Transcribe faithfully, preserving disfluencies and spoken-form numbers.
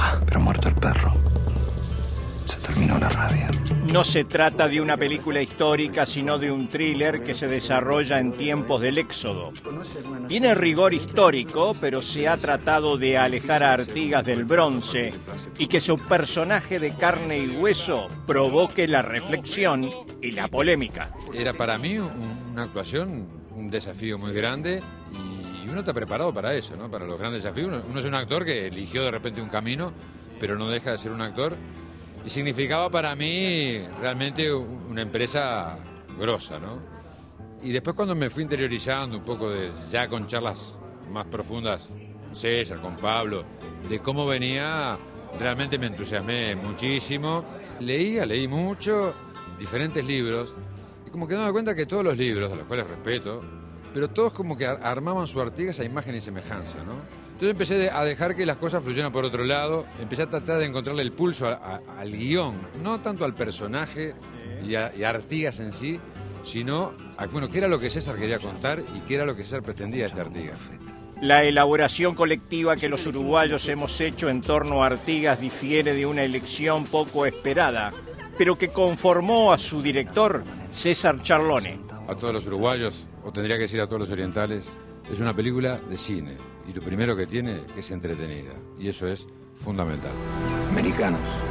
Ah, pero muerto el perro, se terminó la rabia. No se trata de una película histórica, sino de un thriller que se desarrolla en tiempos del Éxodo. Tiene rigor histórico, pero se ha tratado de alejar a Artigas del bronce y que su personaje de carne y hueso provoque la reflexión y la polémica. Era para mí una actuación, un desafío muy grande y uno está preparado para eso, ¿no? Para los grandes desafíos. Uno, uno es un actor que eligió de repente un camino, pero no deja de ser un actor. Y significaba para mí realmente una empresa grosa, ¿no? Y después cuando me fui interiorizando un poco, de, ya con charlas más profundas, con César, con Pablo, de cómo venía, realmente me entusiasmé muchísimo. Leía, leí mucho, diferentes libros, y como que me daba cuenta que todos los libros, a los cuales respeto, pero todos como que armaban su Artigas a imagen y semejanza, ¿no? Entonces empecé a dejar que las cosas fluyeran por otro lado, empecé a tratar de encontrarle el pulso a, a, al guión, no tanto al personaje y a, y a Artigas en sí, sino a, bueno, qué era lo que César quería contar y qué era lo que César pretendía de este Artigas. La elaboración colectiva que los uruguayos hemos hecho en torno a Artigas difiere de una elección poco esperada, pero que conformó a su director, César Charlone. A todos los uruguayos, o tendría que decir a todos los orientales, es una película de cine. Y lo primero que tiene es entretenida. Y eso es fundamental. Americanos.